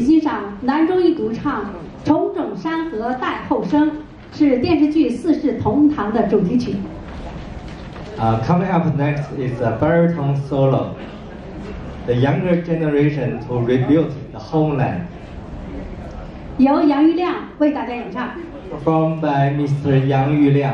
欣赏男中音独唱《重整山河待后生》，是电视剧《四世同堂》的主题曲。 Coming up next is a baritone solo. The younger generation to rebuild the homeland. 由杨玉亮为大家演唱。 Performed by Mr. 杨玉亮。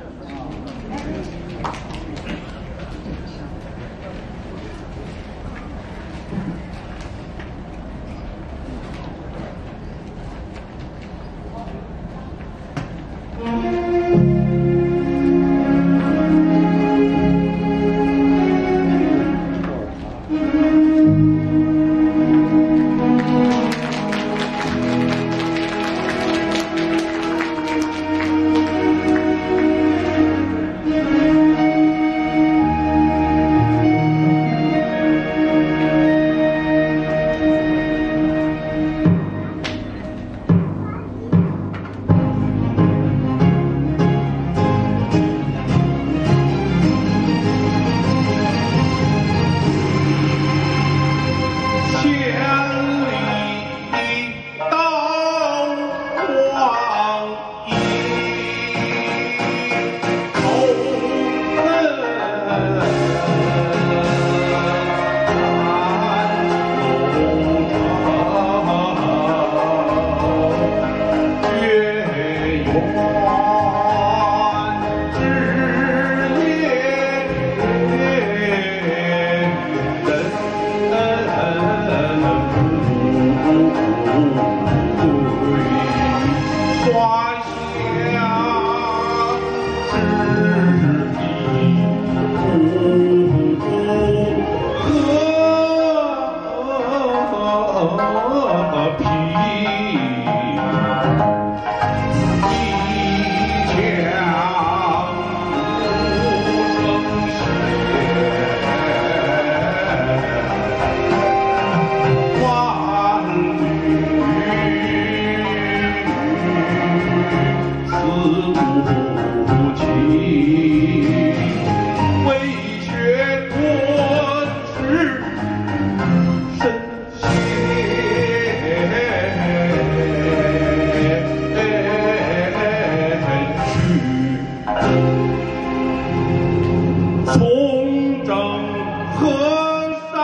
重整河山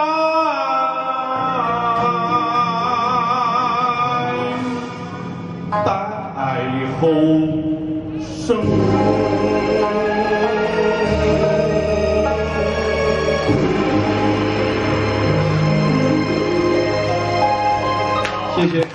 待后生。谢谢。